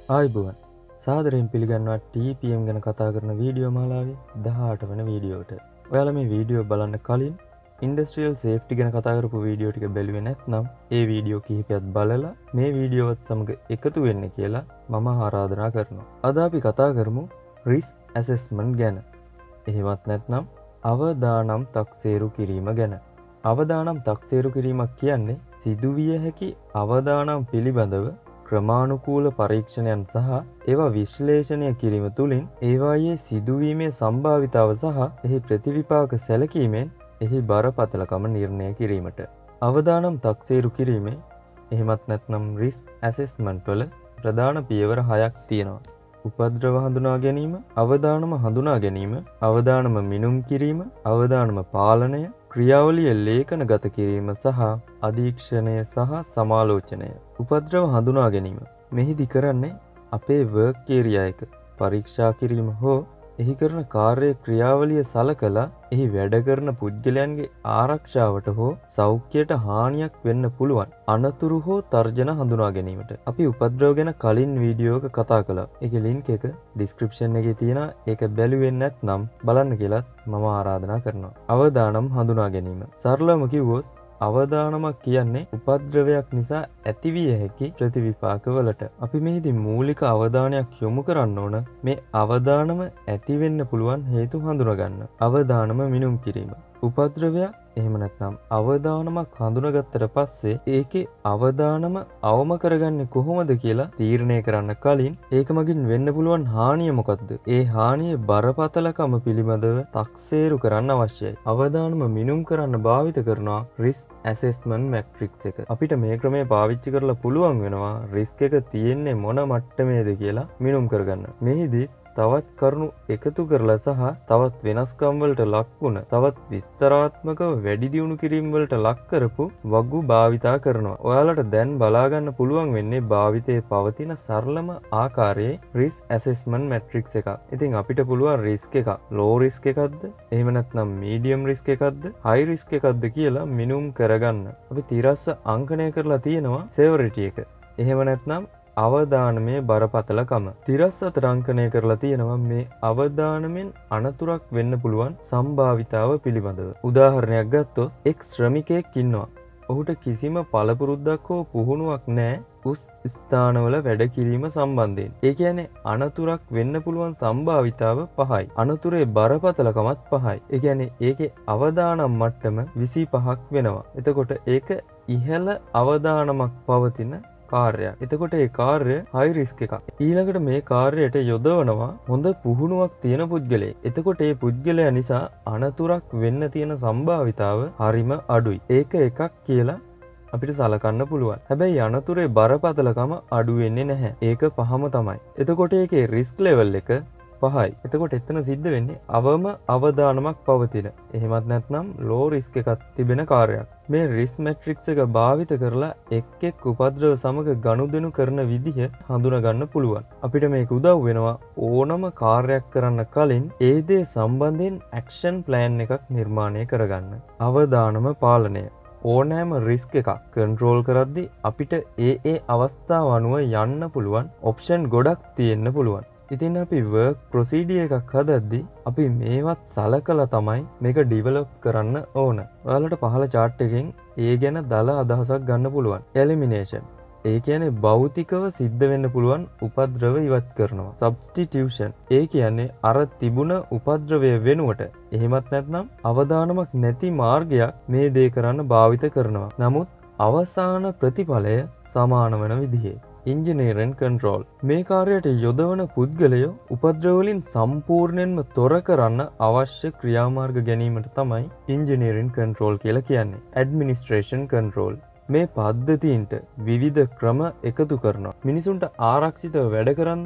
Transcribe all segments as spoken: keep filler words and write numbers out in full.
ආයිබෝවන් සාදරයෙන් පිළිගන්නවා T P එම් ගැන කතා කරන වීඩියෝ මාලාවේ දහඅට වෙනි වීඩියෝවට. ඔයාලා මේ වීඩියෝ බලන්න කලින් ඉන්ඩස්ට්‍රියල් සේෆ්ටි ගැන කතා කරපු වීඩියෝ ටික බැලුවේ නැත්නම් ඒ වීඩියෝ කිහිපයක් බලලා මේ වීඩියෝවත් සමග එකතු වෙන්න කියලා මම ආරාධනා කරනවා. අද අපි කතා කරමු රිස්ක් ඇසෙස්මන්ට් ගැන. එහෙමත් නැත්නම් අවදානම් තක්සේරු කිරීම ගැන. අවදානම් තක්සේරු කිරීමක් කියන්නේ සිදුවිය හැකි අවදානම් පිළිබඳව ක්‍රමානුකූල පරීක්ෂණයන් සහ ඒවා විශ්ලේෂණය කිරීම තුළින් ඒවායේ සිදුවීමේ සම්භාවිතාව සහ එහි ප්‍රතිවිපාක සැලකීමෙන් එහි බරපතලකම නිර්ණය කිරීමට. අවදානම් තක්සේරු කිරීමේ එහෙමත් නැත්නම් රිස්ක් ඇසෙස්මන්ට් වල ප්‍රධාන පියවර හයක් තියෙනවා. උපද්‍රව හඳුනා ගැනීම, අවදානම හඳුනා ගැනීම, අවදානම මිනුම් කිරීම, අවදානම පාලනය, ක්‍රියාවලිය ලේඛනගත කිරීම සහ අධීක්ෂණය සහ සමාලෝචනය. උපද්‍රව හඳුනා ගැනීම. මෙහිදී කරන්නේ අපේ වර්ක් ඒරියා එක පරීක්ෂා කිරීම හෝ එහි කරන කාර්ය ක්‍රියාවලිය සලකලා එහි වැඩ කරන පුද්ගලයන්ගේ ආරක්ෂාවට හෝ සෞඛ්‍යයට හානියක් වෙන්න පුළුවන් අනතුරු හෝ තර්ජන හඳුනා ගැනීමට. අපි උපද්‍රව ගැන කලින් වීඩියෝ එක කතා කළා. ඒකේ ලින්ක් එක ඩිස්ක්‍රිප්ෂන් එකේ තියෙනවා. ඒක බැලුවේ නැත්නම් බලන්න කියලා මම ආරාධනා කරනවා. අවදානම් හඳුනා ගැනීම. සරලවම කිව්වොත් අවදානමක් කියන්නේ උපද්‍රවයක් නිසා ඇතිවිය හැකි ප්‍රතිවිපාකවලට. අපි මෙහිදී මූලික අවධානයක් යොමු කරන්න ඕන මේ අවදානම ඇති වෙන්න පුළුවන් හේතු හඳුනගන්න. අවදානම මිනුම් කිරීම. උපද්‍රවයක් එහෙම නැත්නම් අවදානමක් හඳුනාගත්තට පස්සේ ඒකේ අවදානම අවම කරගන්නේ කොහොමද කියලා තීරණය කරන්න කලින් ඒක මගින් වෙන්න පුළුවන් හානිය මොකක්ද? ඒ හානියේ බරපතලකම පිළිබඳව තක්සේරු කරන්න අවශ්‍යයි. අවදානම මිනුම් කරන්න භාවිත කරනවා රිස්ක් ඇසෙස්මන්ට් මැට්‍රික්ස් එක. අපිට මේ ක්‍රමය පාවිච්චි කරලා පුළුවන් වෙනවා රිස්ක් එක තියෙන්නේ මොන මට්ටමේද කියලා මිනුම් කරගන්න. මෙහිදී තවත් කරුණු එකතු කරලා සහ තවත් වෙනස්කම් වලට ලක් වුණ තවත් විස්තරාත්මකව වැඩි දියුණු කිරීම වලට ලක් කරපු වගු භාවිතා කරනවා. ඔයාලට දැන් බලා ගන්න පුළුවන් වෙන්නේ භාවිතයේ පවතින සරලම ආකාරයේ රිස්ක් ඇසෙස්මන්ට් මැට්‍රික්ස් එකක්. ඉතින් අපිට පුළුවන් රිස්ක් එක ලෝ රිස්ක් එකක්ද එහෙම නැත්නම් මීඩියම් රිස්ක් එකක්ද හයි රිස්ක් එකක්ද කියලා මිනුම් කරගන්න. අපි තිරස්ස අංකණය කරලා තියෙනවා සෙවරිටි එක. එහෙම නැත්නම් අවදානමේ බරපතලකම තිරස් අතර අංකණය කරලා තියෙනවා මේ අවදානමෙන් අනතුරක් වෙන්න පුළුවන් සම්භාවිතාව පිළිබඳව. උදාහරණයක් ගත්තොත් එක් ශ්‍රමිකයෙක් ඉන්නවා. ඔහුට කිසිම පළපුරුද්දක් හෝ පුහුණුවක් නැහැ උස් ස්ථානවල වැඩ කිරීම සම්බන්ධයෙන්. ඒ කියන්නේ අනතුරක් වෙන්න පුළුවන් සම්භාවිතාව පහයි. අනතුරේ බරපතලකමත් පහයි. ඒ කියන්නේ ඒකේ අවදානම් මට්ටම විසිපහක් වෙනවා. එතකොට ඒක ඉහළ අවදානමක් පවතින කාර්යයක්. එතකොට ඒ කාර්ය හයි රිස්ක් එකක්. ඊළඟට මේ කාර්යයට යොදවනවා හොඳ පුහුණුවක් තියෙන පුද්ගලයෙක්. එතකොට ඒ පුද්ගලයා නිසා අනතුරක් වෙන්න තියෙන සම්භාවිතාව හරිම අඩුයි. ඒක එකක් කියලා අපිට සලකන්න පුළුවන්. හැබැයි අනතුරේ බරපතලකම අඩු වෙන්නේ නැහැ. ඒක පහම තමයි. එතකොට ඒකේ රිස්ක් ලෙවල් එක පහයි. එතකොට එතන සිද්ධ වෙන්නේ අවම අවදානමක් පවතින. එහෙමත් නැත්නම් ලෝ රිස්ක් එකක් තිබෙන කාර්යයක්. මේ රිස්ක් මැට්‍රික්ස් එක භාවිත කරලා එක් එක් උපද්‍රව සමග ගනුදෙනු කරන විදිහ හඳුනා ගන්න පුළුවන්. අපිට මේක උදව් වෙනවා ඕනම කාර්යයක් කරන්න කලින් ඒ දේ සම්බන්ධයෙන් ඇක්ෂන් ප්ලෑන් එකක් නිර්මාණය කරගන්න. අවදානම පාලනය. ඕනෑම රිස්ක් එකක් කන්ට්‍රෝල් කරද්දී අපිට ඒ ඒ අවස්ථාව අනුව යන්න පුළුවන් ඔප්ෂන් ගොඩක් තියෙන්න පුළුවන්. ඉතින් අපි වර්ක් ප්‍රොසීඩියර් එකක් හදද්දී අපි මේවත් සලකලා තමයි මේක ඩිවෙලොප් කරන්න ඕන. ඔයාලට පහළ chart එකෙන් ඒ ගැන දල අදහසක් ගන්න පුළුවන්. එලිමිනේෂන්. ඒ කියන්නේ භෞතිකව සිද්ධ වෙන්න පුළුවන් උපද්‍රව ඉවත් කරනවා. සබ්ස්ටිටියුෂන්. ඒ කියන්නේ අර තිබුණ උපද්‍රවය වෙනුවට එහෙමත් නැත්නම් අවදානමක් නැති මාර්ගයක් මේ දේ කරන්න භාවිත කරනවා. නමුත් අවසාන ප්‍රතිඵලය සමාන වෙන විදිහේ ඉංජිනේරින් කන්ට්‍රෝල්. මේ කාර්යයට යොදවන පුද්ගලයෝ උපද්‍රවලින් සම්පූර්ණයෙන්ම තොර කරන්න අවශ්‍ය ක්‍රියාමාර්ග ගැනීමට තමයි ඉංජිනේරින් කන්ට්‍රෝල් කියලා කියන්නේ. Administration control. මේ පද්ධතීන්ට විවිධ ක්‍රම එකතු කරනවා. මිනිසුන්ට ආරක්ෂිතව වැඩ කරන්න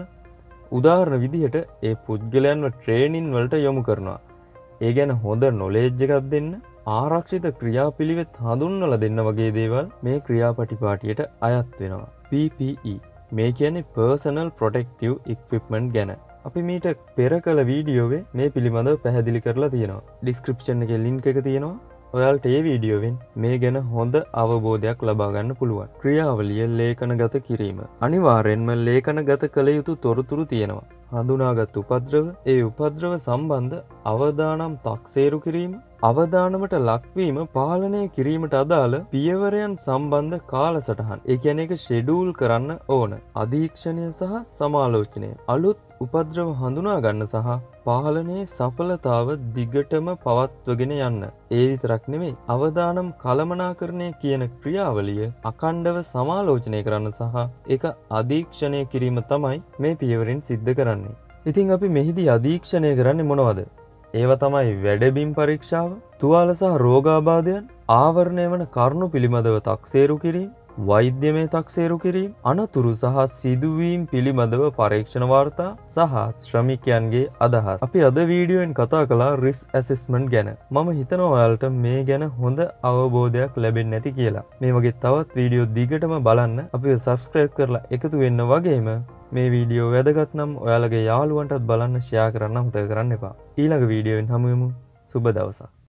උදාහරණ විදිහට ඒ පුද්ගලයන්ව ට්‍රේනින් වලට යොමු කරනවා. ඒ ගැන හොඳ නොලෙජ් එකක් දෙන්න, ආරක්ෂිත ක්‍රියාපිළිවෙත් හඳුන්වලා දෙන්න වගේ දේවල් මේ ක්‍රියාපටිපාටියට අයත් වෙනවා. පී පී ඊ මේ කියන්නේ Personal Protective Equipment ගැන. අපි මීට පෙර කළ වීඩියෝවේ මේ පිළිබඳව පැහැදිලි කරලා තියෙනවා. ඩිස්ක්‍රිප්ෂන් එකේ ලින්ක් එක තියෙනවා. ඔයාලට මේ වීඩියෝවෙන් මේ ගැන හොඳ අවබෝධයක් ලබා ගන්න පුළුවන්. ක්‍රියාවලිය ලේඛනගත කිරීම. අනිවාර්යෙන්ම ලේඛනගත කළ යුතු තොරතුරු තියෙනවා. හඳුනාගත් උපද්‍රව, ඒ උපද්‍රව සම්බන්ධ අවදානම් තක්සේරු කිරීම, අවදානමට ලක්වීම පාලනය කිරීමට අදාළ පියවරයන් සම්බන්ධ කාලසටහන්. ඒ කියන්නේ ඒක ෂෙඩියුල් කරන්න ඕන. අධීක්ෂණය සහ සමාලෝචනය. අලුත් උපද්‍රව හඳුනා ගන්න සහ පාලනයේ සඵලතාව දිගටම පවත්වගෙන යන්න. ඒ විතරක් නෙමෙයි, අවදානම් කළමනාකරණය කියන ක්‍රියාවලිය අඛණ්ඩව සමාලෝචනය කරන්න සහ ඒක අධීක්ෂණය කිරීම තමයි මේ පියවරෙන් සිද්ධ කරන්නේ. ඉතින් අපි මෙහිදී අධීක්ෂණය කරන්නේ මොනවද? ඒව තමයි වැඩබිම් පරීක්ෂාව, තුවාල සහ රෝගාබාධයන්, ආවරණය වන කරුණු පිළිබඳව තක්සේරු කිරීම, වෛද්‍යමය තක්සේරු කිරීම, අනතුරු සහ සිදුවීම් පිළිබඳව පරීක්ෂණ වාර්තා සහ ශ්‍රමිකයන්ගේ අදහස්. අපි අද වීඩියෝෙන් කතා කළා රිස්ක් ඇසෙස්මන්ට් ගැන. මම හිතනවා ඔයාලට මේ ගැන හොඳ අවබෝධයක් ලැබෙන්නේ නැති කියලා. මේ වගේ තවත් වීඩියෝ දිගටම බලන්න අපිව සබ්ස්ක්‍රයිබ් කරලා එකතු වෙන්න වගේම මේ වීඩියෝ වැදගත් නම් ඔයාලගේ යාළුවන්ටත් බලන්න ෂෙයා කරන්න අමතක කරන්න එපා. ඊළඟ වීඩියෝවෙන් හමු වෙමු. සුබ දවසක්.